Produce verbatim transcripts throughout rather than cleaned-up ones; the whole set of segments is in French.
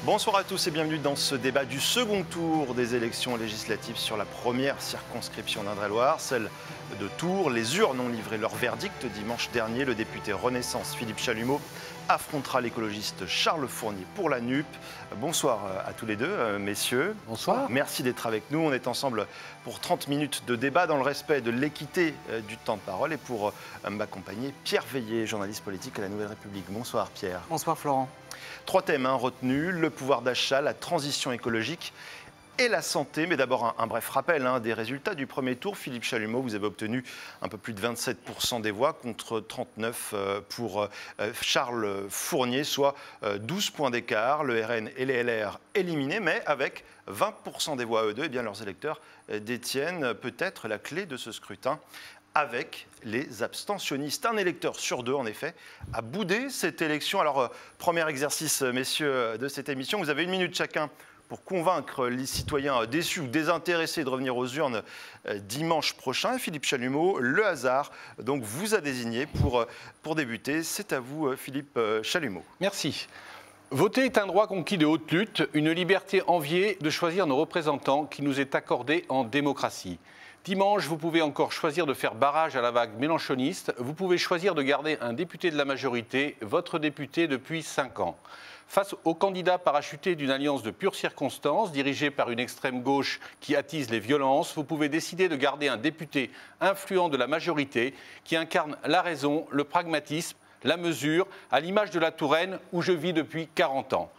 Bonsoir à tous et bienvenue dans ce débat du second tour des élections législatives sur la première circonscription d'Indre-et-Loire, celle de Tours. Les urnes ont livré leur verdict dimanche dernier. Le député Renaissance Philippe Chalumeau affrontera l'écologiste Charles Fournier pour la N U P. Bonsoir à tous les deux, messieurs. Bonsoir. Merci d'être avec nous. On est ensemble pour trente minutes de débat dans le respect de l'équité du temps de parole. Et pour m'accompagner, Pierre Veillé, journaliste politique à la Nouvelle République. Bonsoir Pierre. Bonsoir Florent. Trois thèmes hein, retenus, le pouvoir d'achat, la transition écologique et la santé. Mais d'abord, un, un bref rappel hein, des résultats du premier tour. Philippe Chalumeau, vous avez obtenu un peu plus de vingt-sept pour cent des voix contre trente-neuf pour euh, Charles Fournier, soit euh, douze points d'écart. Le R N et les L R éliminés, mais avec vingt pour cent des voix eux deux, eh bien, leurs électeurs euh, détiennent peut-être la clé de ce scrutin avec les abstentionnistes. Un électeur sur deux, en effet, a boudé cette élection. Alors, euh, premier exercice, messieurs, de cette émission. Vous avez une minute chacun pour convaincre les citoyens déçus ou désintéressés de revenir aux urnes euh, dimanche prochain. Et Philippe Chalumeau, le hasard, donc, vous a désigné pour, euh, pour débuter. C'est à vous, Philippe euh, Chalumeau. Merci. Voter est un droit conquis de haute lutte, une liberté enviée de choisir nos représentants qui nous est accordée en démocratie. Dimanche, vous pouvez encore choisir de faire barrage à la vague mélenchoniste. Vous pouvez choisir de garder un député de la majorité, votre député depuis cinq ans. Face aux candidats parachutés d'une alliance de pure circonstance, dirigée par une extrême gauche qui attise les violences, vous pouvez décider de garder un député influent de la majorité qui incarne la raison, le pragmatisme, la mesure, à l'image de la Touraine où je vis depuis quarante ans.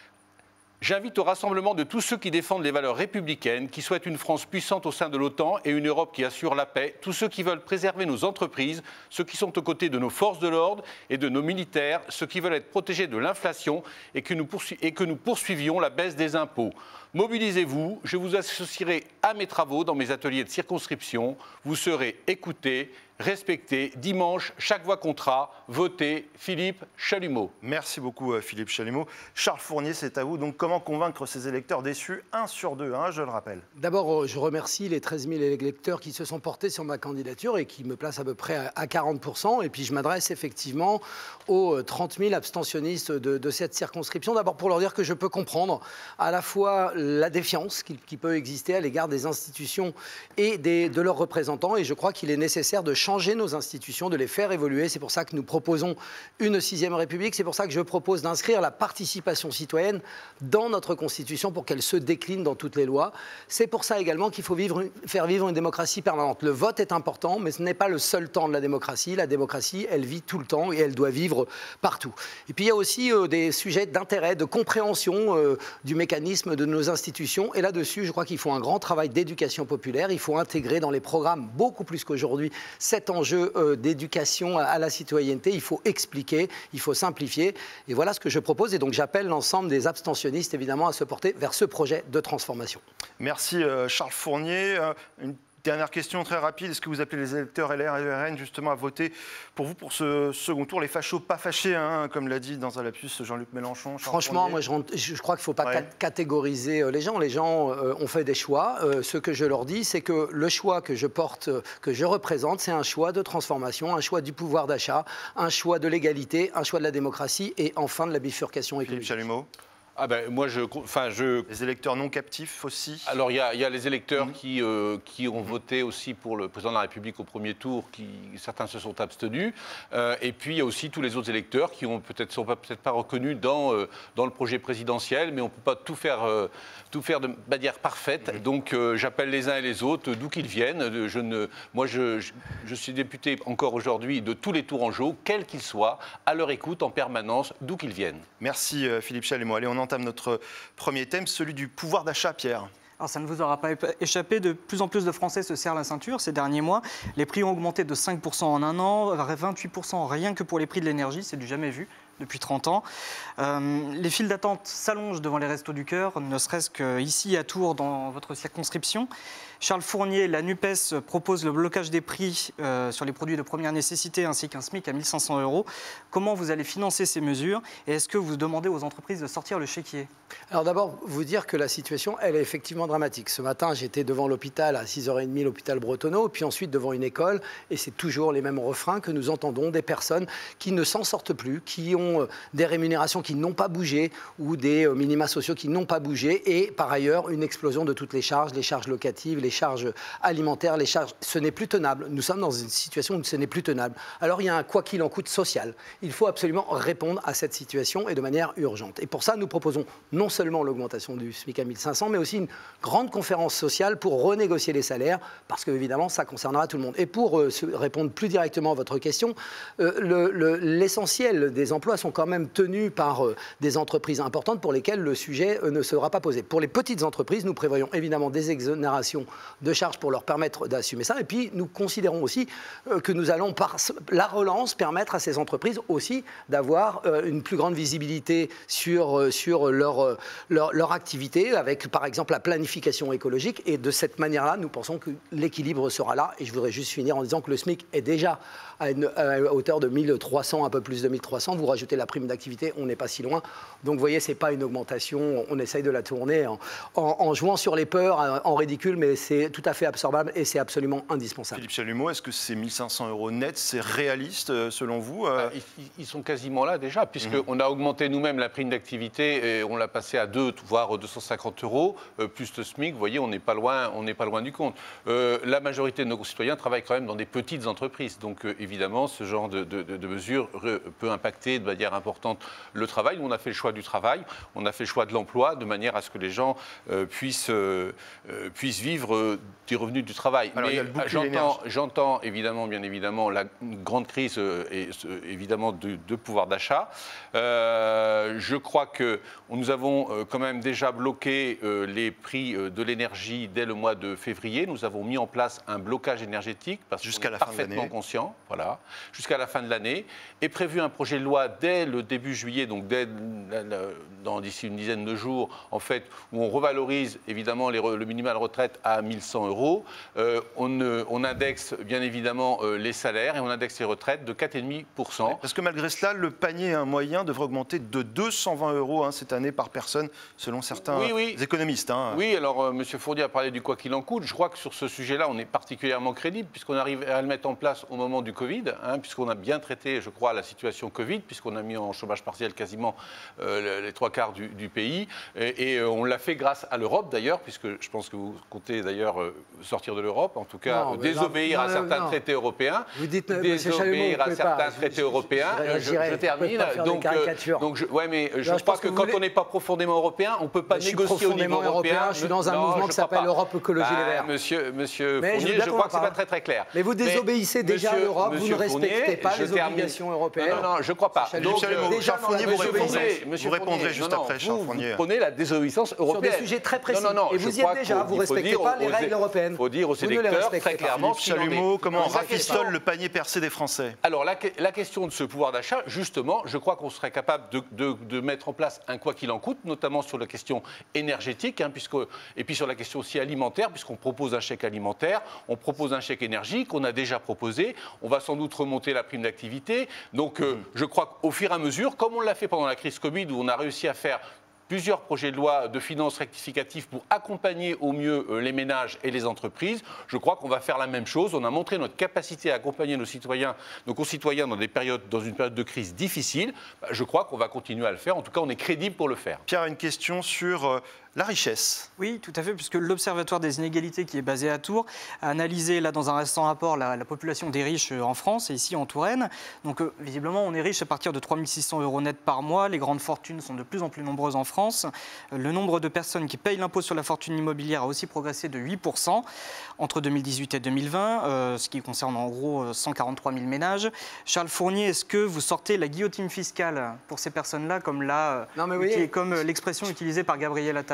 J'invite au rassemblement de tous ceux qui défendent les valeurs républicaines, qui souhaitent une France puissante au sein de l'OTAN et une Europe qui assure la paix, tous ceux qui veulent préserver nos entreprises, ceux qui sont aux côtés de nos forces de l'ordre et de nos militaires, ceux qui veulent être protégés de l'inflation et que nous poursu- et que nous poursuivions la baisse des impôts. Mobilisez-vous, je vous associerai à mes travaux dans mes ateliers de circonscription. Vous serez écoutés, respectés. Dimanche, chaque voix comptera. Votez Philippe Chalumeau. Merci beaucoup Philippe Chalumeau. Charles Fournier, c'est à vous. Donc comment convaincre ces électeurs déçus? Un sur deux, hein, je le rappelle. D'abord, je remercie les treize mille électeurs qui se sont portés sur ma candidature et qui me placent à peu près à quarante pour cent. Et puis je m'adresse effectivement aux trente mille abstentionnistes de, de cette circonscription. D'abord pour leur dire que je peux comprendre à la fois la défiance qui, qui peut exister à l'égard des institutions et des, de leurs représentants. Et je crois qu'il est nécessaire de changer nos institutions, de les faire évoluer. C'est pour ça que nous proposons une sixième République. C'est pour ça que je propose d'inscrire la participation citoyenne dans notre Constitution pour qu'elle se décline dans toutes les lois. C'est pour ça également qu'il faut vivre, faire vivre une démocratie permanente. Le vote est important, mais ce n'est pas le seul temps de la démocratie. La démocratie, elle vit tout le temps et elle doit vivre partout. Et puis il y a aussi euh, des sujets d'intérêt, de compréhension euh, du mécanisme de nos institutions. Et là-dessus, je crois qu'il faut un grand travail d'éducation populaire. Il faut intégrer dans les programmes, beaucoup plus qu'aujourd'hui, cet enjeu euh, d'éducation à, à la citoyenneté. Il faut expliquer, il faut simplifier. Et voilà ce que je propose. Et donc j'appelle l'ensemble des abstentionnistes, évidemment, à se porter vers ce projet de transformation. Merci euh, Charles Fournier. Euh, une dernière question très rapide. Est-ce que vous appelez les électeurs L R et R N justement à voter pour vous pour ce second tour? Les fachos pas fâchés, hein, comme l'a dit dans un lapsus Jean-Luc Mélenchon. Charles Franchement, Fournier. moi je, je crois qu'il ne faut pas ouais. catégoriser les gens. Les gens euh, ont fait des choix. Euh, ce que je leur dis, c'est que le choix que je porte, que je représente, c'est un choix de transformation, un choix du pouvoir d'achat, un choix de l'égalité, un choix de la démocratie et enfin de la bifurcation économique. Philippe Chalumeau. Ah ben, moi, je, enfin, je... Les électeurs non captifs aussi. Alors, il y, y a les électeurs mmh. qui, euh, qui ont voté aussi pour le président de la République au premier tour, qui, certains se sont abstenus. Euh, et puis, il y a aussi tous les autres électeurs qui ne peut-être, sont peut-être pas reconnus dans, euh, dans le projet présidentiel, mais on ne peut pas tout faire, euh, tout faire de manière parfaite. Mmh. Donc, euh, j'appelle les uns et les autres, d'où qu'ils viennent. Je ne, moi, je, je, je suis député encore aujourd'hui de tous les Tourangeaux, quels qu'ils soient, à leur écoute en permanence, d'où qu'ils viennent. Merci Philippe Chalumeau. Allez, on entame notre premier thème, celui du pouvoir d'achat, Pierre. Alors ça ne vous aura pas échappé, de plus en plus de Français se serrent la ceinture ces derniers mois. Les prix ont augmenté de cinq pour cent en un an, vingt-huit pour cent rien que pour les prix de l'énergie, c'est du jamais vu depuis trente ans. Euh, les files d'attente s'allongent devant les Restos du Cœur, ne serait-ce qu'ici à Tours, dans votre circonscription. Charles Fournier, la NUPES propose le blocage des prix euh, sur les produits de première nécessité ainsi qu'un SMIC à mille cinq cents euros. Comment vous allez financer ces mesures et est-ce que vous demandez aux entreprises de sortir le chéquier? Alors d'abord, vous dire que la situation, elle est effectivement dramatique. Ce matin, j'étais devant l'hôpital à six heures trente, l'hôpital Bretonneau, puis ensuite devant une école, et c'est toujours les mêmes refrains que nous entendons des personnes qui ne s'en sortent plus, qui ont des rémunérations qui n'ont pas bougé ou des minima sociaux qui n'ont pas bougé, et par ailleurs, une explosion de toutes les charges, les charges locatives, les charges alimentaires, les charges... Ce n'est plus tenable. Nous sommes dans une situation où ce n'est plus tenable. Alors il y a un quoi qu'il en coûte social. Il faut absolument répondre à cette situation et de manière urgente. Et pour ça, nous proposons non seulement l'augmentation du SMIC à mille cinq cents, mais aussi une grande conférence sociale pour renégocier les salaires, parce que évidemment, ça concernera tout le monde. Et pour euh, répondre plus directement à votre question, euh, le, le, l'essentiel des emplois sont quand même tenus par euh, des entreprises importantes pour lesquelles le sujet euh, ne sera pas posé. Pour les petites entreprises, nous prévoyons évidemment des exonérations de charges pour leur permettre d'assumer ça. Et puis, nous considérons aussi euh, que nous allons, par la relance, permettre à ces entreprises aussi d'avoir euh, une plus grande visibilité sur, euh, sur leur, euh, leur, leur activité, avec par exemple la planification écologique. Et de cette manière-là, nous pensons que l'équilibre sera là. Et je voudrais juste finir en disant que le SMIC est déjà à une, à une hauteur de mille trois cents, un peu plus de mille trois cents. Vous rajoutez la prime d'activité, on n'est pas si loin. Donc vous voyez, ce n'est pas une augmentation. On essaye de la tourner en, en, en jouant sur les peurs, en ridicule, mais c'est tout à fait absorbable et c'est absolument indispensable. Philippe Chalumeau, est-ce que ces mille cinq cents euros nets, c'est réaliste selon vous? Bah, ils, ils sont quasiment là déjà, puisqu'on mmh. a augmenté nous-mêmes la prime d'activité et on l'a passé à deux, voire deux cent cinquante euros, euh, plus le SMIC. Vous voyez, on n'est pas loin, on n'est pas loin du compte. Euh, la majorité de nos concitoyens travaillent quand même dans des petites entreprises. Donc euh, évidemment, ce genre de, de, de mesures peut impacter de manière importante le travail. Nous, on a fait le choix du travail, on a fait le choix de l'emploi, de manière à ce que les gens euh, puissent, euh, puissent vivre euh, des revenus du travail. Alors, mais j'entends, j'entends évidemment, bien évidemment, la grande crise euh, et euh, évidemment de, de pouvoir d'achat. Euh, je crois que nous avons euh, quand même déjà bloqué euh, les prix euh, de l'énergie dès le mois de février. Nous avons mis en place un blocage énergétique parce jusqu'à qu'on est la fin parfaitement de l'année. conscient, voilà, jusqu'à la fin de l'année, et prévu un projet de loi dès le début juillet, donc dès la, la, dans d'ici une dizaine de jours, en fait, où on revalorise évidemment les, le minimal retraite à mille cent euros. Euh, on, on indexe bien évidemment euh, les salaires et on indexe les retraites de quatre virgule cinq pour cent. Parce que malgré cela, le panier hein, moyen devrait augmenter de deux cent vingt euros hein, cette année par personne, selon certains oui, oui. économistes. Hein. Oui, alors euh, M. Fournier a parlé du quoi qu'il en coûte. Je crois que sur ce sujet-là, on est particulièrement crédible, puisqu'on arrive à le mettre en place au moment du Covid, hein, puisqu'on a bien traité, je crois, la situation Covid, puisqu'on a mis en chômage partiel quasiment euh, les trois quarts du, du pays. Et, et euh, on l'a fait grâce à l'Europe, d'ailleurs, puisque je pense que vous comptez d'ailleurs euh, sortir de l'Europe, en tout cas non, euh, désobéir non, non, à certains non. traités européens. Vous dites, désobéir à certains pas. traités je, européens. Je, je, je, je termine. Donc, euh, donc je, ouais, mais je, je crois que, que quand voulez... on n'est pas profondément européen, on ne peut pas mais négocier au niveau européen. européen. Je suis dans un non, mouvement qui s'appelle Europe Écologie bah, Les Verts. Monsieur, monsieur Fournier, je, je crois que ce n'est pas très très clair. Mais vous désobéissez mais, déjà monsieur, à l'Europe, vous ne respectez Fournier, pas les obligations européennes. Non, non, je ne crois pas. Donc, Jean Fournier, vous répondrez. Vous répondrez juste après, Jean Fournier. Vous prenez la désobéissance européenne. Sur des sujets très précis. Et vous y êtes déjà, vous ne respectez pas les règles européennes. Il faut dire aux électeurs très clairement ce qu'il en est. Comment on rafistole le panier percé des Français? Alors, la question de ce pouvoir d'achat, justement, je crois qu'on serait capable de, de, de mettre en place un quoi qu'il en coûte, notamment sur la question énergétique, hein, puisque, et puis sur la question aussi alimentaire, puisqu'on propose un chèque alimentaire, on propose un chèque énergie qu'on a déjà proposé, on va sans doute remonter la prime d'activité. Donc, euh, je crois qu'au fur et à mesure, comme on l'a fait pendant la crise Covid, où on a réussi à faire plusieurs projets de loi de finances rectificatifs pour accompagner au mieux les ménages et les entreprises. Je crois qu'on va faire la même chose. On a montré notre capacité à accompagner nos citoyens, nos concitoyens dans, des périodes, dans une période de crise difficile. Je crois qu'on va continuer à le faire. En tout cas, on est crédible pour le faire. Pierre, une question sur la richesse. Oui, tout à fait, puisque l'Observatoire des inégalités, qui est basé à Tours, a analysé là dans un récent rapport la, la population des riches en France et ici en Touraine. Donc euh, visiblement, on est riche à partir de trois mille six cents euros net par mois. Les grandes fortunes sont de plus en plus nombreuses en France. Euh, le nombre de personnes qui payent l'impôt sur la fortune immobilière a aussi progressé de huit pour cent entre deux mille dix-huit et deux mille vingt, euh, ce qui concerne en gros cent quarante-trois mille ménages. Charles Fournier, est-ce que vous sortez la guillotine fiscale pour ces personnes-là, comme, la, non, mais oui, qui est comme l'expression utilisée par Gabriel Attal?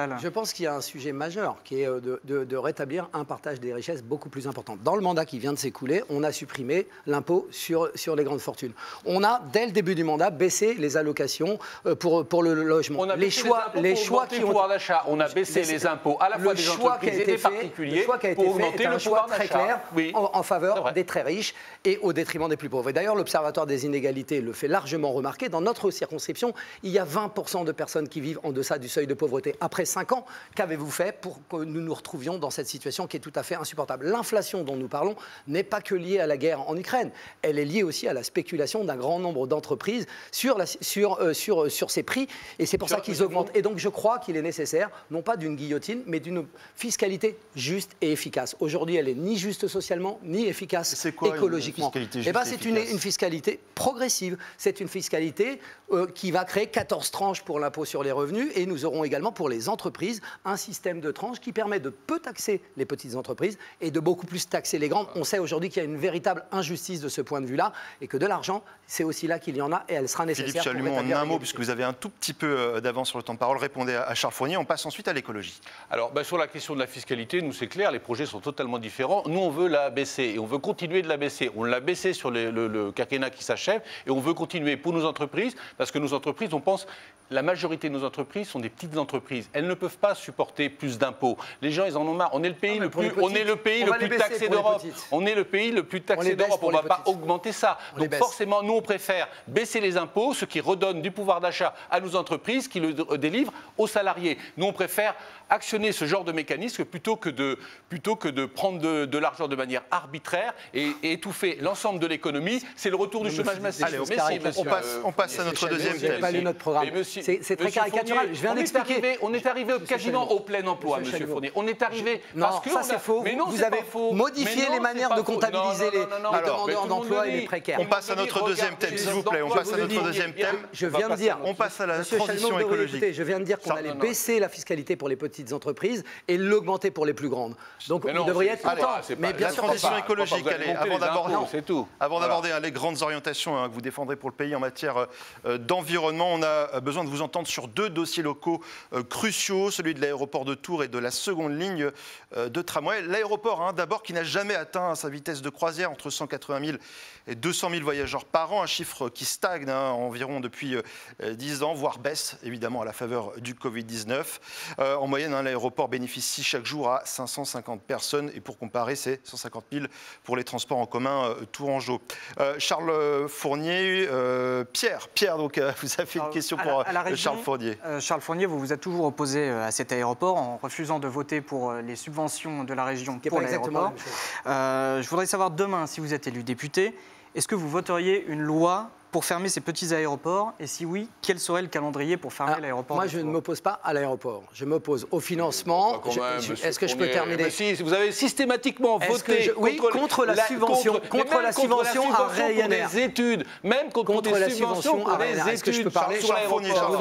fiscale. Je pense qu'il y a un sujet majeur qui est de, de, de rétablir un partage des richesses beaucoup plus important. Dans le mandat qui vient de s'écouler, on a supprimé l'impôt sur, sur les grandes fortunes. On a, dès le début du mandat, baissé les allocations pour, pour le logement. On a les choix, les, les choix qui ont... pouvoir d'achat. On a baissé les, les impôts à la fois des entreprises et des particuliers le choix qui a été pour fait augmenter est un le choix pouvoir très d'achat. clair Oui. en, en faveur des très riches et au détriment des plus pauvres. Et d'ailleurs, l'Observatoire des inégalités le fait largement remarquer. Dans notre circonscription, il y a vingt pour cent de personnes qui vivent en deçà du seuil de pauvreté. Après cinq ans, qu'avez-vous fait pour que nous nous retrouvions dans cette situation qui est tout à fait insupportable? L'inflation dont nous parlons n'est pas que liée à la guerre en Ukraine. Elle est liée aussi à la spéculation d'un grand nombre d'entreprises sur, la, sur, euh, sur, sur ces prix. Et c'est pour ça qu'ils augmentent. Et donc, je crois qu'il est nécessaire, non pas d'une guillotine, mais d'une fiscalité juste et efficace. Aujourd'hui, elle n'est ni juste socialement, ni efficace quoi, écologiquement. Eh ben, c'est une, une fiscalité progressive. C'est une fiscalité euh, qui va créer quatorze tranches pour l'impôt sur les revenus. Et nous aurons également pour les entreprises un système de tranches qui permet de peu taxer les petites entreprises et de beaucoup plus taxer les grandes. On sait aujourd'hui qu'il y a une véritable injustice de ce point de vue-là et que de l'argent, c'est aussi là qu'il y en a et elle sera nécessaire. Philippe Chalumeau, en un mot, puisque vous avez un tout petit peu d'avance sur le temps de parole, répondez à Charles Fournier. On passe ensuite à l'écologie. Alors, ben, sur la question de la fiscalité, nous, c'est clair, les projets sont totalement différents. Nous, on veut la baisser et on veut continuer de la baisser. On l'a baissée sur les, le, le quinquennat qui s'achève et on veut continuer pour nos entreprises parce que nos entreprises, on pense, la majorité de nos entreprises sont des petites entreprises. Elles ne peuvent pas supporter plus d'impôts. Les gens, ils en ont marre. On est le pays, ah, le, plus, petites, on est le pays le plus taxé d'Europe. On est le pays le plus taxé d'Europe. On ne va pas augmenter ça. On Donc forcément, nous, on préfère baisser les impôts, ce qui redonne du pouvoir d'achat à nos entreprises, qui le délivrent aux salariés. Nous, on préfère actionner ce genre de mécanisme plutôt que de, plutôt que de prendre de, de l'argent de manière arbitraire et, et étouffer l'ensemble de l'économie. C'est le retour du chômage massif. Allez, on, Merci, on, passe, on passe à notre deuxième thème. Je n'ai pas lu notre programme. C'est très caricatural. Je viens d'expliquer. On est arrivé quasiment au plein emploi, Monsieur Fournier. On est arrivé parce que ça c'est faux. Vous avez modifié les manières de comptabiliser les demandeurs d'emploi et les précaires. On passe à notre deuxième thème, s'il vous plaît. On passe à notre deuxième thème. Je viens de dire. On passe à la transition écologique. Je viens de dire qu'on allait baisser la fiscalité pour les petites entreprises et l'augmenter pour les plus grandes. Donc vous devriez être content. Mais bien sûr, la transition écologique, allez, avant d'aborder, avant d'aborder les grandes orientations que vous défendrez pour le pays en matière d'environnement, on a besoin de vous entendre sur deux dossiers locaux cruciaux, celui de l'aéroport de Tours et de la seconde ligne de tramway. L'aéroport, hein, d'abord, qui n'a jamais atteint sa vitesse de croisière entre cent quatre-vingt mille et deux cent mille voyageurs par an, un chiffre qui stagne hein, environ depuis euh, dix ans, voire baisse évidemment à la faveur du Covid dix-neuf. Euh, en moyenne, hein, l'aéroport bénéficie chaque jour à cinq cent cinquante personnes et pour comparer, c'est cent cinquante mille pour les transports en commun euh, tourangeaux. Euh, Charles Fournier, euh, Pierre, Pierre, donc euh, vous avez une question pour à la, à la région, Charles Fournier. Euh, Charles Fournier, vous vous êtes toujours opposé à cet aéroport en refusant de voter pour les subventions de la région pour l'aéroport. Euh, je voudrais savoir demain, si vous êtes élu député, est-ce que vous voteriez une loi pour fermer ces petits aéroports? Et si oui, quel serait le calendrier pour fermer l'aéroport? Moi, je ne m'oppose pas à l'aéroport. Je m'oppose au financement. Est-ce que je peux terminer? Mais si, vous avez systématiquement voté je, oui, contre, contre la, la subvention, contre, contre la subvention, subvention à Ryanair. Des études, même contre, contre des la subvention à Ryanair. Est-ce que je peux parler sur l'aéroport?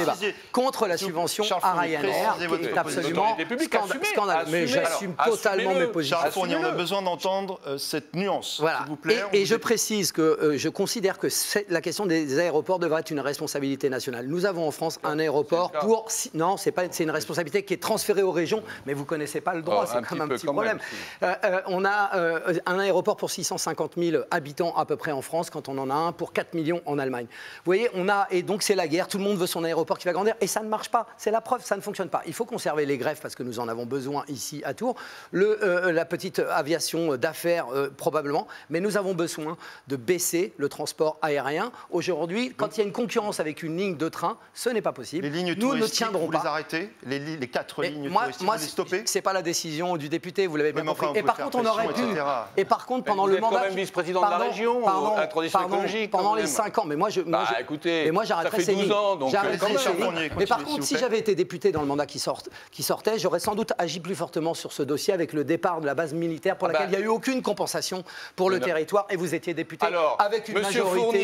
Contre la subvention à Ryanair, qui est absolument scandaleux. Mais j'assume totalement mes positions. Charles Fournier, on a besoin d'entendre cette nuance, s'il vous plaît. Et je précise que je considère que la question des aéroports devrait être une responsabilité nationale. Nous avons en France un aéroport pour... Non, c'est pas, c'est une responsabilité qui est transférée aux régions, mais vous ne connaissez pas le droit, oh, c'est quand même un petit problème. Même, si. euh, on a euh, un aéroport pour six cent cinquante mille habitants à peu près en France, quand on en a un pour quatre millions en Allemagne. Vous voyez, on a... Et donc c'est la guerre, tout le monde veut son aéroport qui va grandir, et ça ne marche pas. C'est la preuve, ça ne fonctionne pas. Il faut conserver les greffes, parce que nous en avons besoin ici à Tours, le, euh, la petite aviation d'affaires euh, probablement, mais nous avons besoin de baisser le transport aérien. Aujourd'hui, quand il y a une concurrence avec une ligne de train, ce n'est pas possible. Les lignes Nous ne tiendrons vous pas. les arrêtez les, les quatre mais lignes moi, touristiques, moi, vous les stoppez? C'est pas la décision du député, vous l'avez bien enfin, compris. Et par contre, on aurait pu. Et par contre, pendant vous le êtes mandat, quand même vice-président de la région, pardon, à la transition pardon, écologique. Pendant les cinq ans, mais moi, je, moi, bah, je, écoutez, mais moi, j'arrêterais ces lignes. J'arrêterais ces lignes. Mais par contre, si j'avais été député dans le mandat qui, sort, qui sortait, j'aurais sans doute agi plus fortement sur ce dossier avec le départ de la base militaire pour laquelle il n'y a eu aucune compensation pour le territoire. Et vous étiez député avec une majorité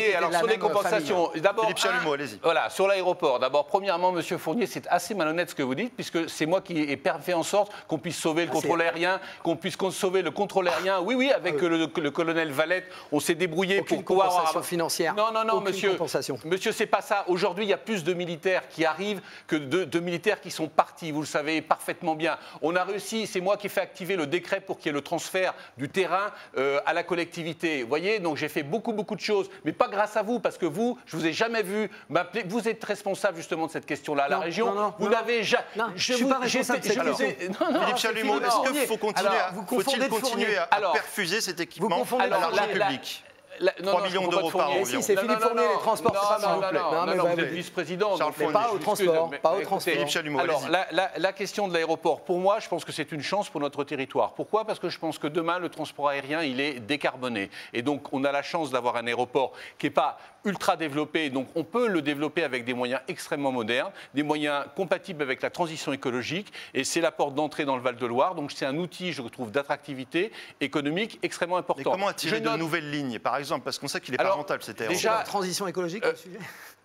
voyez, alors sur les compensations, d'abord, Philippe Chalumeau, allez-y. Voilà, sur l'aéroport. D'abord, premièrement, Monsieur Fournier, c'est assez malhonnête ce que vous dites, puisque c'est moi qui ai fait en sorte qu'on puisse sauver le Ah, contrôle aérien, qu'on puisse sauver le contrôle aérien. Oui, oui, avec Ah, le, le colonel Valette, on s'est débrouillé Aucune pour pouvoir compensation avoir... financière. Non, non, non, Aucune monsieur. compensation. Monsieur, c'est pas ça. Aujourd'hui, il y a plus de militaires qui arrivent que de, de militaires qui sont partis. Vous le savez parfaitement bien. On a réussi. C'est moi qui ai fait activer le décret pour qu'il y ait le transfert du terrain euh, à la collectivité. Vous voyez, donc j'ai fait beaucoup, beaucoup de choses, mais pas grâce à vous, parce que vous, je vous ai jamais vu m'appeler. Vous êtes responsable justement de cette question-là à la Non, région. non, non, vous non. n'avez jamais. Non, je suis pas responsable de cette question. Philippe Chalumeau, est-ce qu'il faut continuer Alors, à, vous faut-il confondez de continuer Fournier. à, à Alors, perfuser cet vous équipement confondez à de l'argent Fournier. public? La, non, trois non, millions je ne d'euros comprends par pas an de environ. Si, c'est Non, Philippe non, Fournier, non, les transports, non, c'est pas non, ça, non, s'il vous plaît. non, Non, non, mais non, bah, vous êtes oui. vice-président. Charles donc, Fournier. Pas au excusez, transport, mais- pas au écoutez, transport. Philippe Chalumeau, Alors, allez-y. la, la- la question de l'aéroport, pour moi, je pense que c'est une chance pour notre territoire. Pourquoi? Parce que je pense que demain, le transport aérien, il est décarboné. Et donc, on a la chance d'avoir un aéroport qui n'est pas ultra développé. Donc, on peut le développer avec des moyens extrêmement modernes, des moyens compatibles avec la transition écologique. Et c'est la porte d'entrée dans le Val-de-Loire. Donc, c'est un outil, je trouve, d'attractivité économique extrêmement important. Mais comment attirer Je de note- nouvelles lignes, par exemple? Parce qu'on sait qu'il n'est pas Alors, rentable, cet aéroport. déjà- La transition écologique, Euh, le sujet.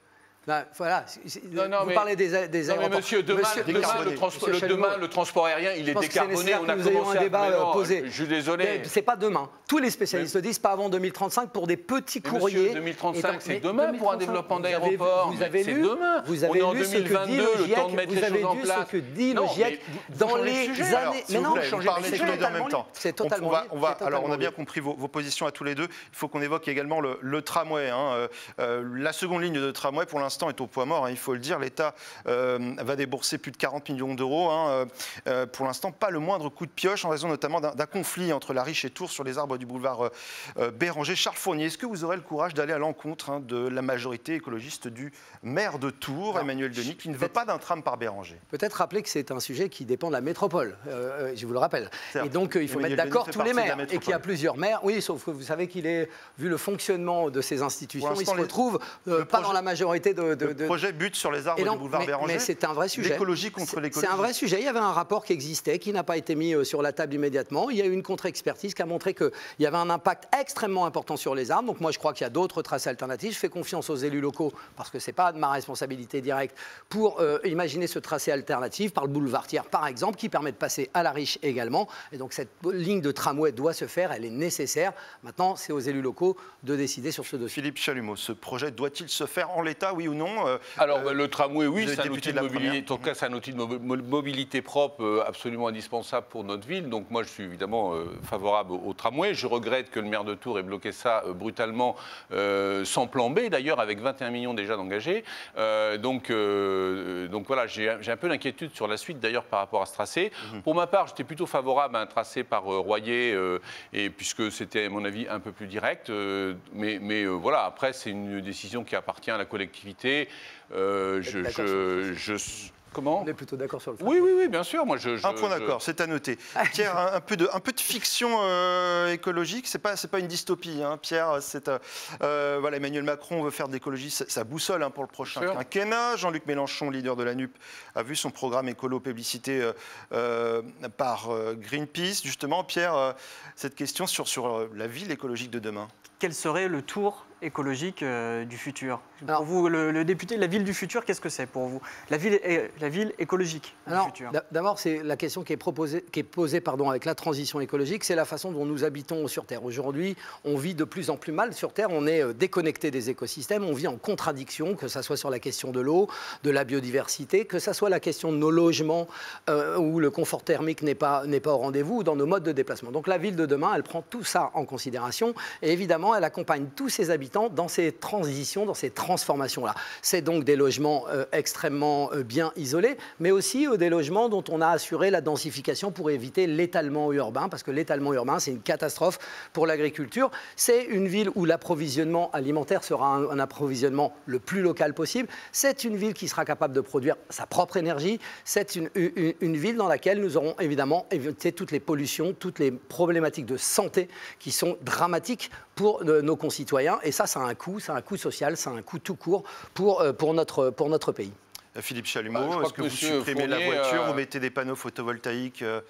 Là, voilà, c'est- Non, non, vous mais- parlez des, des Non, mais aéroports. monsieur, demain, Monsieur- demain, décarboné. le, transpo- Monsieur le- Chalumeau, demain, le transport aérien, il est je pense que c'est décarboné. nécessaire On que a nous ayons commencé un à- débat mais euh, non, posé. Je suis désolé. Mais c'est pas demain. Tous les spécialistes le disent, pas avant deux mille trente-cinq pour des petits Mais courriers. monsieur, deux mille trente-cinq, Et donc- c'est mais demain pour un deux mille trente-cinq, développement vous avez- d'aéroport. Vous Mais avez c'est lu, demain. vous On avez est en lu ce que dit deux mille vingt-deux, le le GIEC, temps de mettre vous les avez choses en lu place. ce que dit Non, le GIEC mais vous- vous dans changez de les sujet, alors, années. S'il Mais vous non, plaît, vous changez parlez de tous les sujet. deux en même temps. C'est On- totalement on va, libre, on va- c'est alors, on a totalement bien libre. compris vos, vos positions à tous les deux. Il faut qu'on évoque également le, le tramway. Hein. Euh, euh, la seconde ligne de tramway, pour l'instant, est au point mort. Hein, il faut le dire. L'État euh, va débourser plus de quarante millions d'euros. Hein. Euh, euh, pour l'instant, pas le moindre coup de pioche, en raison notamment d'un d'un conflit entre la Riche et Tours sur les arbres du boulevard euh, euh, Béranger. Charles Fournier, est-ce que vous aurez le courage d'aller à l'encontre hein, de la majorité écologiste du maire de Tours, Non, Emmanuel Denis, qui ne veut peut-être- pas d'un tram par Béranger? Peut-être rappeler que c'est un sujet qui dépend de la métropole, euh, euh, je vous le rappelle. Certes. Et donc, euh, il faut Emmanuel mettre d'accord Denis fait tous les partie de la maires. Et qu'il y a métropole. plusieurs maires. Oui, sauf que vous savez qu'il est, vu le fonctionnement de ces institutions, il l'instant, se les- retrouve euh, le pas projet- dans la majorité de... de- Le de- projet bute sur les arbres Et donc, du boulevard mais, Béranger. mais c'est un vrai sujet. L'écologie contre C'est- l'écologie. C'est un vrai sujet. Il y avait un rapport qui existait, qui n'a pas été mis euh, sur la table immédiatement. Il y a eu une contre-expertise qui a montré qu'il y avait un impact extrêmement important sur les arbres. Donc moi, je crois qu'il y a d'autres tracés alternatifs. Je fais confiance aux élus locaux, parce que ce n'est pas de ma responsabilité directe, pour euh, imaginer ce tracé alternatif par le boulevard Thiers, par exemple, qui permet de passer à la Riche également. Et donc cette ligne de tramway doit se faire, elle est nécessaire. Maintenant, c'est aux élus locaux de décider sur ce dossier. Philippe Chalumeau, ce projet doit-il se faire en l'état, oui ou non? Euh, Alors, euh, le tramway, oui, vous êtes c'est un député outil de de la mobilité. première. En tout cas, c'est un outil de mo- mo- mobilité propre euh, absolument indispensable pour notre ville. Donc, moi, je suis évidemment euh, favorable au, au tramway. Je regrette que le maire de Tours ait bloqué ça euh, brutalement, euh, sans plan B, d'ailleurs, avec vingt et un millions déjà d'engagés. Euh, donc, euh, donc, voilà, j'ai j'ai un peu d'inquiétude sur la suite, d'ailleurs, par rapport à ce tracé. Mhm. Pour ma part, j'étais plutôt favorable à un tracé par euh, Royer, euh, et puisque c'était, à mon avis, un peu plus direct. euh, mais mais euh, voilà, après, c'est une décision qui appartient à la collectivité. Euh, je, d'accord je, je, comment On est plutôt d'accord sur le fait. Oui, oui, oui, bien sûr. Moi, je, je- Un point je- d'accord, c'est à noter. Pierre, un, un peu de, un peu de fiction euh, écologique, c'est pas, c'est pas une dystopie. Hein. Pierre, c'est euh, euh, voilà, Emmanuel Macron veut faire de l'écologie sa, sa boussole hein, pour le prochain Sûr. quinquennat. Jean-Luc Mélenchon, leader de la N U P, a vu son programme écolo publicité euh, euh, par euh, Greenpeace. Justement, Pierre, euh, cette question sur, sur euh, la ville écologique de demain. Quel serait le tour écologique euh, du futur? Alors- Pour vous, le, le député, la ville du futur, qu'est-ce que c'est pour vous? La ville, est- la ville écologique du Alors, futur. d'a- d'abord, c'est la question qui est, proposée, qui est posée pardon, avec la transition écologique, c'est la façon dont nous habitons sur Terre. Aujourd'hui, on vit de plus en plus mal sur Terre, on est euh, déconnecté des écosystèmes, on vit en contradiction, que ce soit sur la question de l'eau, de la biodiversité, que ce soit la question de nos logements, euh, où le confort thermique n'est pas, n'est pas au rendez-vous, ou dans nos modes de déplacement. Donc la ville de demain, elle prend tout ça en considération, et évidemment, elle accompagne tous ses habitants dans ces transitions, dans ces transformations-là. C'est donc des logements euh, extrêmement euh, bien isolés, mais aussi euh, des logements dont on a assuré la densification pour éviter l'étalement urbain, parce que l'étalement urbain, c'est une catastrophe pour l'agriculture. C'est une ville où l'approvisionnement alimentaire sera un, un approvisionnement le plus local possible. C'est une ville qui sera capable de produire sa propre énergie. C'est une, une, une ville dans laquelle nous aurons évidemment évité toutes les pollutions, toutes les problématiques de santé qui sont dramatiques pour euh, nos concitoyens. Et ça, ça a un coût, ça a un coût social, ça a un coût tout court pour, euh, pour, notre, pour notre pays. Philippe Bah, je Chalumeau, crois est-ce que que vous monsieur supprimez la Fournier, voiture, euh, vous mettez des panneaux photovoltaïques euh,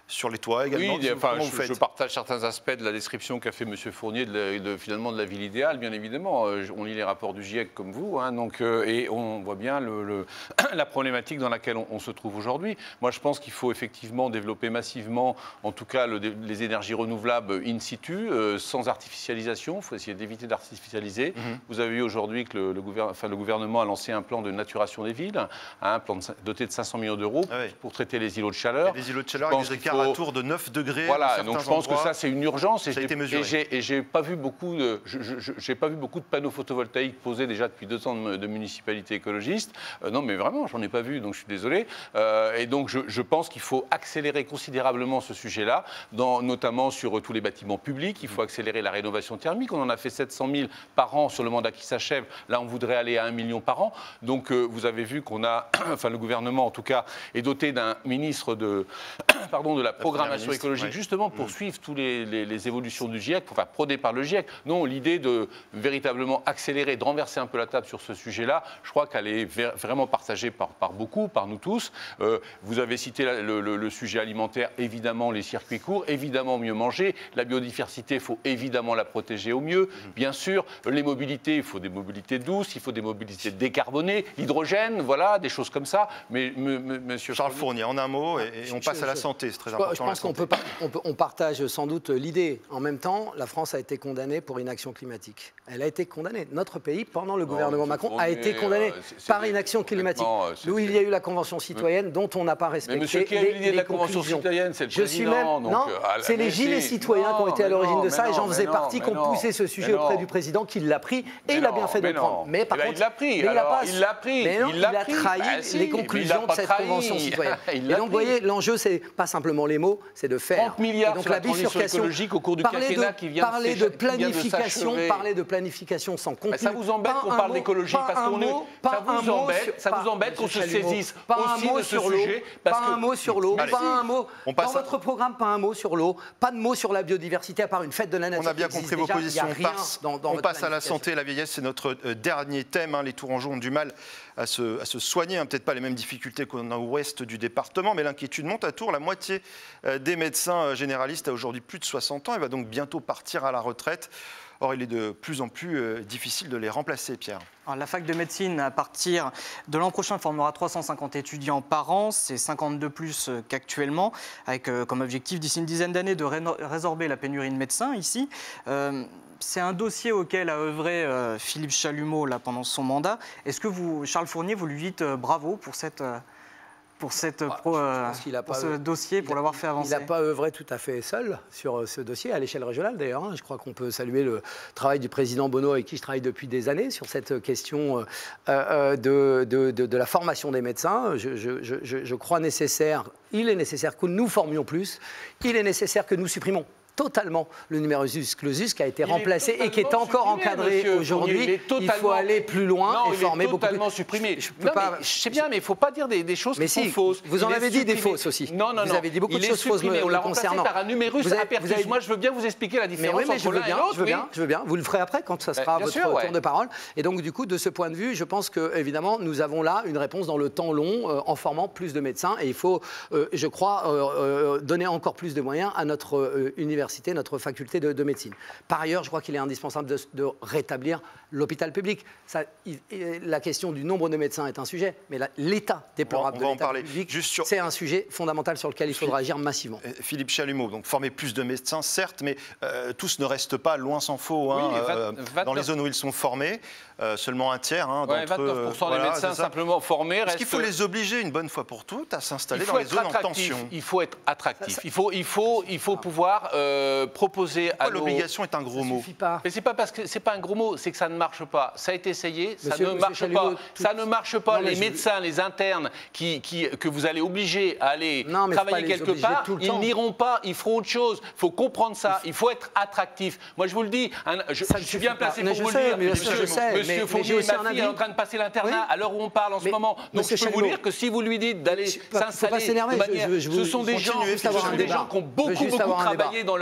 sur les toits également. Oui, enfin, Comment vous je, faites je partage certains aspects de la description qu'a fait M. Fournier de, la, de, finalement de la ville idéale, bien évidemment. On lit les rapports du GIEC comme vous, hein, donc, euh, et on voit bien le, le, la problématique dans laquelle on, on se trouve aujourd'hui. Moi, je pense qu'il faut effectivement développer massivement, en tout cas, le, les énergies renouvelables in situ, euh, sans artificialisation. Il faut essayer d'éviter d'artificialiser. Mm-hmm. Vous avez vu aujourd'hui que le, le, gouver enfin, le gouvernement a lancé un plan de naturation des villes, hein, un plan de, doté de cinq cents millions d'euros ah oui. pour traiter les îlots de chaleur. Et les îlots de chaleur avec des écarts à tour de neuf degrés. Voilà, donc je pense endroits. que ça c'est une urgence et je n'ai pas vu beaucoup de, j'ai pas vu beaucoup de panneaux photovoltaïques posés déjà depuis deux ans de, de municipalités écologistes. Euh, non mais vraiment, j'en ai pas vu, donc je suis désolé. Euh, et donc je, je pense qu'il faut accélérer considérablement ce sujet-là, notamment sur tous les bâtiments publics. Il faut accélérer la rénovation thermique. On en a fait sept cent mille par an sur le mandat qui s'achève. Là, on voudrait aller à un million par an. Donc euh, vous avez vu qu'on a, enfin le gouvernement en tout cas, est doté d'un ministre de, pardon, de la programmation écologique, ouais. justement pour mmh. suivre toutes les, les, les évolutions du GIEC, enfin prônées par le GIEC. Non, l'idée de véritablement accélérer, de renverser un peu la table sur ce sujet-là, je crois qu'elle est vraiment partagée par, par beaucoup, par nous tous. Euh, vous avez cité la, le, le, le sujet alimentaire, évidemment les circuits courts, évidemment mieux manger. La biodiversité, il faut évidemment la protéger au mieux. Mmh. Bien sûr, les mobilités, il faut des mobilités douces, il faut des mobilités décarbonées, l'hydrogène, voilà, des choses comme ça. Mais monsieur Charles Fournier, en un mot, et, et on passe je, à la je, santé, c'est très je, important. Je pense qu'on peut, on peut, on partage sans doute l'idée. En même temps, la France a été condamnée pour inaction climatique. Elle a été condamnée. Notre pays, pendant le non, gouvernement Macron, Fournier, a été condamné euh, c est, c est par inaction climatique. D'où il y a eu la Convention citoyenne, dont on n'a pas respecté. Mais monsieur qui a eu l'idée de la Convention citoyenne, c'est le je président. Suis même, donc, non, euh, c'est les gilets citoyens qui ont été à l'origine de ça, et j'en faisais partie, qui ont poussé ce sujet auprès du président, qui l'a pris, et il a bien fait de le prendre. Mais par contre, il l'a pris. Il l'a pris. Mais non, il a trahi les conclusions de cette Convention citoyenne. Et donc, vous voyez, l'enjeu, c'est pas simplement les mots, c'est de faire. trente milliards donc, sur la, la bifurcation écologique au cours du quinquennat qui vient parler de planification, parler de planification sans contenu. Ça vous embête qu'on parle d'écologie parce qu'on est. Ça vous embête, ça vous embête qu'on se saisisse aussi de ce sujet. Pas un mot sur l'eau, pas un mot dans votre programme, pas un mot sur l'eau, pas de mot sur la biodiversité à part une fête de la nature. On a bien compris vos positions. On passe à la santé et la vieillesse, c'est notre dernier thème. Les Tourangeaux ont du mal à se, à se soigner, hein, peut-être pas les mêmes difficultés qu'on a au ouest du département, mais l'inquiétude monte à Tours. La moitié des médecins généralistes a aujourd'hui plus de soixante ans et va donc bientôt partir à la retraite. Or, il est de plus en plus euh, difficile de les remplacer, Pierre. Alors, la fac de médecine, à partir de l'an prochain, formera trois cent cinquante étudiants par an. C'est cinquante-deux plus qu'actuellement, avec euh, comme objectif, d'ici une dizaine d'années, de ré résorber la pénurie de médecins ici. Euh, C'est un dossier auquel a œuvré euh, Philippe Chalumeau là, pendant son mandat. Est-ce que vous, Charles Fournier, vous lui dites euh, bravo pour cette... Euh, pour, cette, ah, pro, euh, pour ce œuvré, dossier, pour l'avoir fait avancer? Il n'a pas œuvré tout à fait seul sur ce dossier, à l'échelle régionale d'ailleurs. Hein. Je crois qu'on peut saluer le travail du président Bonneau, avec qui je travaille depuis des années, sur cette question euh, de, de, de, de la formation des médecins. Je, je, je, je crois nécessaire, il est nécessaire que nous formions plus, il est nécessaire que nous supprimions totalement le numerus clausus qui a été il remplacé et qui est encore encadré aujourd'hui. Il faut aller plus loin non, et former beaucoup plus. Totalement supprimé. Je, non, pas... je sais bien, mais il ne faut pas dire des, des choses mais qui si, sont fausses. Vous en il avez dit supprimé. Des fausses aussi. Non, non, non. Vous avez dit beaucoup il de choses fausses me, on l'a concernant. Par un numérus apertus. Avez... Moi, je veux bien vous expliquer la différence mais oui, mais entre l'un et l'autre. Je veux bien, je veux bien. Vous le ferez après quand ça sera votre tour de parole. Et donc, du coup, de ce point de vue, je pense que évidemment, nous avons là une réponse dans le temps long en formant plus de médecins. Et il faut, je crois, donner encore plus de moyens à notre université, notre faculté de médecine. Par ailleurs, je crois qu'il est indispensable de, de rétablir l'hôpital public. Ça, il, la question du nombre de médecins est un sujet, mais l'état déplorable on de l'État public, sur... c'est un sujet fondamental sur lequel il faudra agir massivement. Philippe Chalumeau, donc former plus de médecins, certes, mais euh, tous ne restent pas, loin s'en faut, hein, oui, euh, vingt-neuf... dans les zones où ils sont formés. Euh, seulement un tiers hein, ouais, d'entre eux. vingt-neuf pour cent des voilà, médecins simplement formés. Est-ce qu'il faut les obliger une bonne fois pour toutes à s'installer dans les zones attractif. en tension? Il faut être attractif. Ça, ça... Il faut, il faut, il faut pouvoir euh, proposer Pourquoi à nos... l'obligation est un gros ça mot. Pas. Mais c'est pas parce que c'est pas un gros mot, c'est que ça ne marche pas. Ça a été essayé, monsieur, ça ne marche Chalumeau, pas. tout... Ça ne marche pas. Non, les je... médecins, les internes qui, qui, que vous allez obliger à aller non, travailler quelque part, ils n'iront pas, ils feront autre chose. Il faut comprendre ça. Il faut être attractif. Moi, je vous le dis, un, je, je suis bien placé pour vous le dire. Monsieur Fournier, ma fille est en train de passer l'internat oui. à l'heure où on parle en ce mais moment. Donc je peux Chalumeau. vous dire que si vous lui dites d'aller s'installer de manière, je, je, je ce sont des gens, ce sont des gens qui ont beaucoup beaucoup travaillé dans leur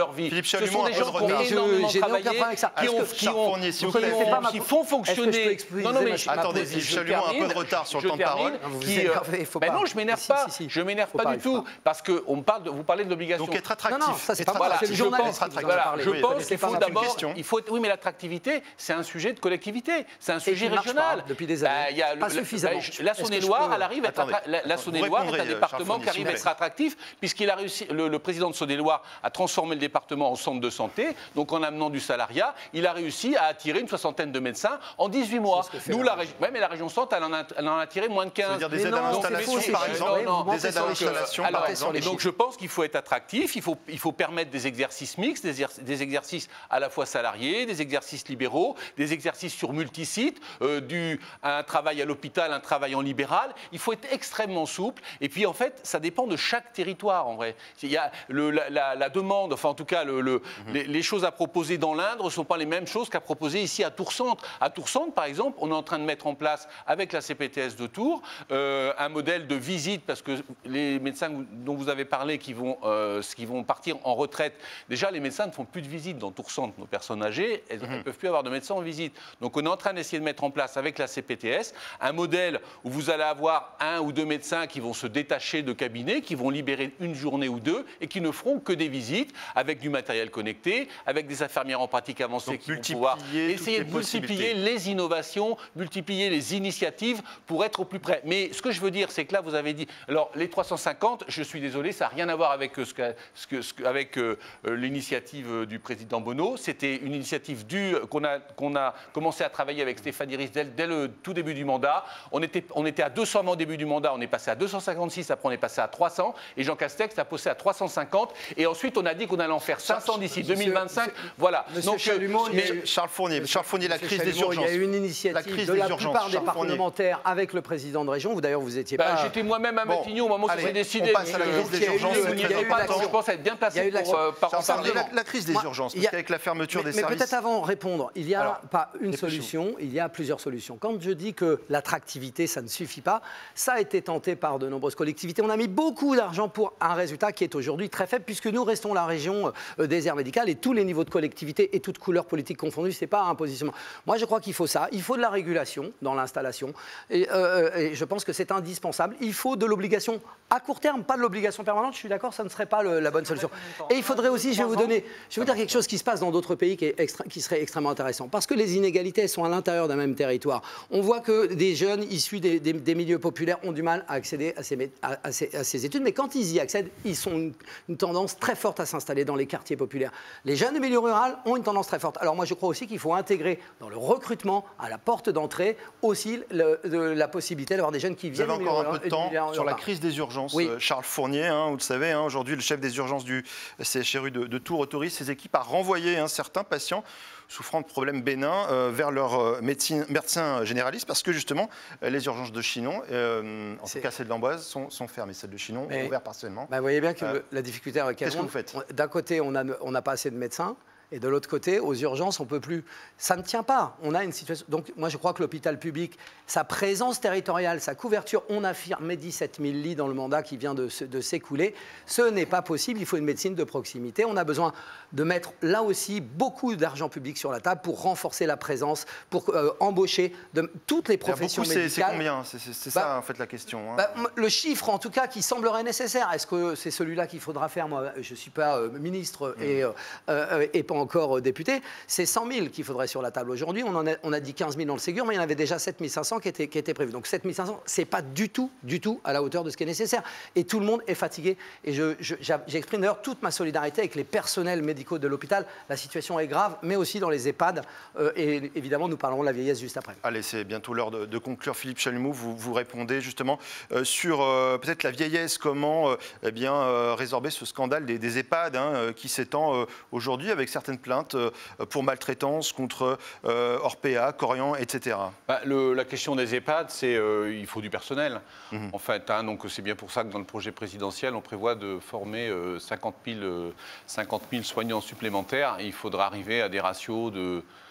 leur vie. Philippe Ce Chalumeau, sont des gens qui ont Mais je- énormément j'ai aucun travaillé, problème avec ça. qui Est-ce ont, que qui Charles ont, Fournier, s'il vous qui plaît, ont- c'est pas ma- qui font Est-ce que je peux fonctionner. expliquer Non, non, mais ma- je- ma Attendez, position Philippe je Chalumeau, un peu termine, de retard sur le je temps de parole. termine, Vous vous qui, énervez, euh, faut ben pas. non, je m'énerve Si, pas. si, si. Je m'énerve Faut pas pas, du il faut tout pas. parce que on me parle de, vous parlez de l'obligation. Donc être attractif. Non, non, ça, c'est être pas moi, attractif. c'est le je journaliste pense, qui vous en a voilà, parlé. je Oui, pense c'est qu'il pas faut ma d'abord, question. il faut, oui, mais l'attractivité, c'est un sujet de collectivité, c'est un qui sujet ne marche régional. pas depuis des Bah, années. il y a Pas le- suffisamment. La Est-ce que Saône-et-Loire, je peux- elle arrive à être Attendez, attra- la, la vous Saône-et-Loire est un répondrez, département Charles qui arrive à Fournier, être attractif puisqu'il a réussi, le, le président de Saône-et-Loire a transformé le département en centre de santé, donc en amenant du salariat, il a réussi à attirer une soixantaine de médecins en dix-huit mois. C'est ce que fait Nous, la la région, ouais, mais la région centre, elle en a, elle en a attiré moins de Ça quinze. veut dire des Mais aides à non, l'installation, c'est faux, par c'est- exemple. ouais, vous non, mentez Des aides sur à les chiffres. l'installation, Alors, par Mentez sur exemple. les donc chiffres. je pense qu'il faut être attractif, il faut, il faut permettre des exercices mixtes, des, exer- des exercices à la fois salariés, des exercices libéraux, des exercices sur multisites, euh, du, un travail à l'hôpital, un travail en libéral. Il faut être extrêmement souple. Et puis en fait, ça dépend de chaque territoire en vrai. Il y a le, la, la- la demande, enfin en tout cas le, le- les, les choses à proposer dans l'Indre ne sont pas les mêmes choses qu'à proposer ici à Tours-Centre. À Tours-Centre, par exemple, on est en train de mettre en place avec la C P T S de Tours euh, un modèle de visite parce que les médecins dont vous avez parlé qui vont, euh, qui vont partir en retraite, déjà les médecins ne font plus de visite dans Tours-Centre. Nos personnes âgées, elles ne peuvent plus avoir de médecins en visite. Donc on est en train d'essayer de mettre en place avec la C P T S un modèle où vous allez avoir un ou deux médecins qui vont se détacher de cabinet, qui vont libérer une journée ou deux et qui ne feront que des visites avec du matériel connecté, avec des infirmières en pratique avancée Donc, qui vont pouvoir multiplier toutes essayer les de multiplier possibilités. les innovations, multiplier les initiatives pour être au plus près. Mais ce que je veux dire, c'est que là, vous avez dit, alors les trois cent cinquante, je suis désolé, ça n'a rien à voir avec, euh, ce que, ce que- ce que- avec euh, euh, l'initiative euh, du président Bonneau. C'était une initiative due qu'on a, qu'on a commencé à travailler avec Stéphanie Ries dès, dès le tout début du mandat. On était, on était à deux cents au début du mandat, on est passé à deux cent cinquante-six, après on est passé à trois cents, et Jean Castex a passé à trois cent cinquante, et ensuite on a dit qu'on allait en faire cinq cents d'ici deux mille vingt-cinq. Voilà. Monsieur Donc, euh, Chalumeau, il y a mais- eu- Charles Fournier, Charles Fournier, la Monsieur crise des Chalumeau, urgences. Il y a eu une La initiative crise de des la urgences, plupart des Charles Fournier. parlementaires avec le président de région. Vous d'ailleurs, vous étiez Bah, pas. j'étais moi-même à Bon, Matignon au moment où ça allez, s'est décidé. on passe à la Euh, crise donc, des il y a eu- urgences. il y a vous eu n'y de êtes pas, l'action. donc je pense être bien Il y a placé eu de pour, l'action. euh, par en Charles Fournier, parler. la, la crise des Moi, urgences, il y parce a- qu'avec la fermeture Mais, des mais services... peut-être avant de répondre, il y a Alors, pas une dépêchez-vous. solution, il y a plusieurs solutions. Quand je dis que l'attractivité, ça ne suffit pas, ça a été tenté par de nombreuses collectivités. On a mis beaucoup d'argent pour un résultat qui est aujourd'hui très faible, puisque nous restons la région euh, des aires médicales et tous les niveaux de collectivité et toutes couleurs politiques confondues, ce n'est pas un positionnement. Moi, je crois qu'il faut ça. Il faut de la régulation dans l'installation. Et, euh, et je pense que c'est indispensable. Il faut de l'obligation à court terme, pas de l'obligation permanente. Je suis d'accord, ça ne serait pas le- la bonne solution. Et il faudrait aussi, je vais vous donner, je vais vous dire quelque chose qui se passe dans d'autres pays qui, est extra- qui serait extrêmement intéressant. Parce que les inégalités elles sont à l'intérieur d'un même territoire. On voit que des jeunes issus des, des- des milieux populaires ont du mal à accéder à ces, mé- à- à ces- à ces études, mais quand ils y accèdent, ils ont une, une tendance très forte à s'installer dans les quartiers populaires. Les jeunes des milieux ruraux ont une tendance très forte. Alors moi, je crois aussi qu'il faut intégrer dans le recrutement, à la porte d'entrée, aussi le- de- la possibilité d'avoir des jeunes qui Vous viennent avez des milieux encore un ruraux peu de et du temps milieu sur la urbain. crise des urgences. Oui. Euh, Charles Fournier, hein, vous le savez, hein, aujourd'hui, le chef des urgences du C H R U de, de Tours autorise ses équipes à renvoyer hein, certains patients souffrant de problèmes bénins euh, vers leur euh, médecine, médecin généraliste parce que justement, euh, les urgences de Chinon, euh, en C'est- tout cas celles d'Amboise, sont, sont fermées. Celles de Chinon Mais- ont ouvert partiellement. Bah, vous voyez bien que Euh, le- la difficulté avec laquelle qu'est-ce que on- vous faites on- D'un côté, on n'a on n'a pas assez de médecins. Et de l'autre côté, aux urgences, on ne peut plus. Ça ne tient pas. On a une situation. Donc, moi, je crois que l'hôpital public, sa présence territoriale, sa couverture, on a affirmé dix-sept mille lits dans le mandat qui vient de, se- de s'écouler. Ce n'est pas possible. Il faut une médecine de proximité. On a besoin de mettre là aussi beaucoup d'argent public sur la table pour renforcer la présence, pour euh, embaucher de, toutes les Il y a professions beaucoup, c'est- médicales. c'est combien C'est c'est- c'est Bah, ça, en fait, la question. hein. Bah, m- le chiffre, en tout cas, qui semblerait nécessaire, est-ce que c'est celui-là qu'il faudra faire? Moi, je ne suis pas euh, ministre et, euh, euh, et pas encore euh, député. C'est cent mille qu'il faudrait sur la table aujourd'hui. On, en a, on a dit quinze mille dans le Ségur, mais il y en avait déjà sept mille cinq cents qui étaient, qui étaient prévus. Donc sept mille cinq cents, ce n'est pas du tout, du tout à la hauteur de ce qui est nécessaire. Et tout le monde est fatigué. Et je- je- j'a- j'exprime d'ailleurs toute ma solidarité avec les personnels médicaux de l'hôpital. La situation est grave, mais aussi dans les EHPAD. Euh, et évidemment, nous parlerons de la vieillesse juste après. Allez, c'est bientôt l'heure de, de conclure. Philippe Chalumeau, vous, vous répondez justement euh, sur euh, peut-être la vieillesse, comment euh, eh bien, euh, résorber ce scandale des, des EHPAD hein, euh, qui s'étend euh, aujourd'hui avec certaines plaintes euh, pour maltraitance contre euh, Orpea, Corian, et cetera. Bah, le- la question des EHPAD, c'est euh, il faut du personnel. Mhm. En fait, hein, donc c'est bien pour ça que dans le projet présidentiel, on prévoit de former euh, cinquante mille, euh, cinquante mille soignants supplémentaires. Et il faudra arriver à des ratios de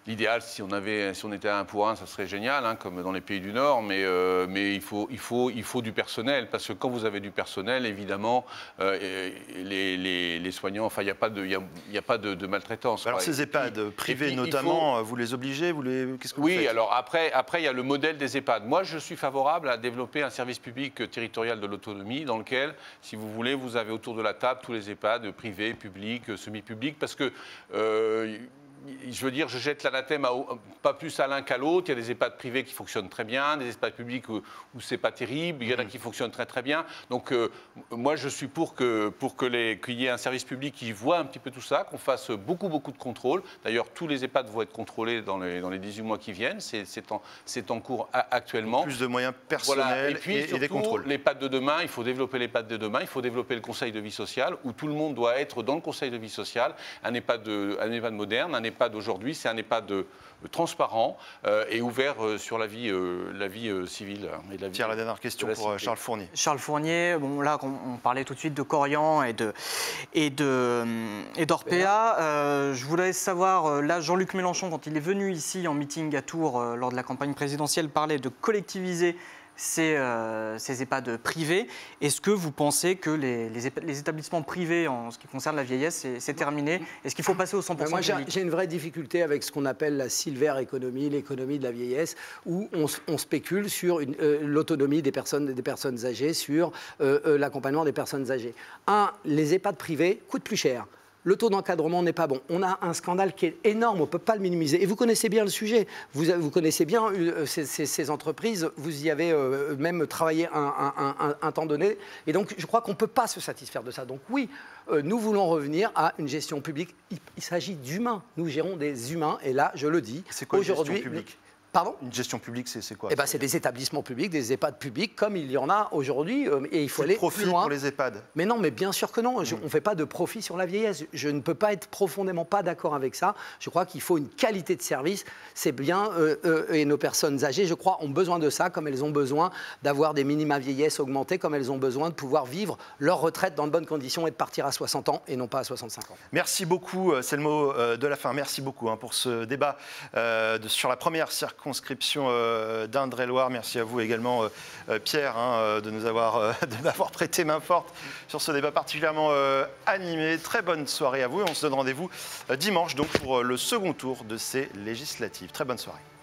L'idéal, si on avait, si on était à un pour un, ça serait génial, hein, comme dans les pays du Nord, mais, euh, mais il, faut, il, faut, il faut du personnel, parce que quand vous avez du personnel, évidemment, euh, les, les, les soignants, enfin, il n'y a pas de, il y a, il y a pas de, de maltraitance. Alors quoi. ces EHPAD puis, privés puis, notamment, faut... vous les obligez, vous les... Qu'est-ce que vous Oui, faites? alors après, après, il y a le modèle des EHPAD. Moi, je suis favorable à développer un service public territorial de l'autonomie dans lequel, si vous voulez, vous avez autour de la table tous les EHPAD privés, publics, semi-publics, parce que... Euh, je veux dire, je jette l'anathème pas plus à l'un qu'à l'autre. Il y a des EHPAD privés qui fonctionnent très bien, des EHPAD publics où, où c'est pas terrible. Il y en a qui fonctionnent très très bien. Donc euh, moi, je suis pour que pour que les qu'il y ait un service public qui voit un petit peu tout ça, qu'on fasse beaucoup beaucoup de contrôles. D'ailleurs, tous les EHPAD vont être contrôlés dans les dans les dix-huit mois qui viennent. C'est c'est en c'est en cours actuellement. Plus de moyens personnels voilà. et, puis, et, surtout, et des contrôles. L'EHPAD de demain, il faut développer l'EHPAD de demain. Il faut développer le conseil de vie sociale où tout le monde doit être dans le conseil de vie sociale. Un EHPAD de, un EHPAD moderne, un EHPAD d'aujourd'hui, c'est un EHPAD de, de transparent euh, et ouvert euh, sur la vie, euh, la vie euh, civile. Et la vie, Pierre, la dernière question pour euh, Charles Fournier. Charles Fournier, bon, là, on, on parlait tout de suite de Corian et de et de et d'Orpea. Euh, je voulais savoir, là, Jean-Luc Mélenchon, quand il est venu ici en meeting à Tours euh, lors de la campagne présidentielle, parlait de collectiviser ces, euh, ces EHPAD privés. Est-ce que vous pensez que les, les, les établissements privés, en ce qui concerne la vieillesse, c'est terminé? Est-ce qu'il faut passer au cent pour cent Moi, public? j'ai une vraie difficulté avec ce qu'on appelle la silver economy, l'économie de la vieillesse, où on, on spécule sur euh, l'autonomie des personnes, des personnes âgées, sur euh, euh, l'accompagnement des personnes âgées. Un, les EHPAD privés coûtent plus cher. Le taux d'encadrement n'est pas bon. On a un scandale qui est énorme, on ne peut pas le minimiser. Et vous connaissez bien le sujet, vous, vous connaissez bien euh, ces, ces, ces entreprises, vous y avez euh, même travaillé un, un, un, un temps donné. Et donc, je crois qu'on ne peut pas se satisfaire de ça. Donc oui, euh, nous voulons revenir à une gestion publique. Il, il s'agit d'humains. Nous gérons des humains. Et là, je le dis, c'est quoi aujourd'hui, une gestion publique? Pardon? Une gestion publique, c'est quoi? Eh ben, c'est des établissements publics, des EHPAD publics, comme il y en a aujourd'hui, euh, et il faut Plus aller de profit plus loin. pour les EHPAD. Mais non, mais bien sûr que non. Je, mmh. On ne fait pas de profit sur la vieillesse. Je ne peux pas être profondément pas d'accord avec ça. Je crois qu'il faut une qualité de service. C'est bien, euh, euh, et nos personnes âgées, je crois, ont besoin de ça, comme elles ont besoin d'avoir des minima vieillesse augmentés, comme elles ont besoin de pouvoir vivre leur retraite dans de bonnes conditions et de partir à soixante ans et non pas à soixante-cinq ans. Merci beaucoup, c'est le mot de la fin. Merci beaucoup hein, pour ce débat euh, de, sur la première circonscription euh, d'Indre-et-Loire. Merci à vous également, euh, Pierre, hein, de nous avoir, euh, de m'avoir prêté main forte sur ce débat particulièrement euh, animé. Très bonne soirée à vous et on se donne rendez-vous euh, dimanche donc pour euh, le second tour de ces législatives. Très bonne soirée.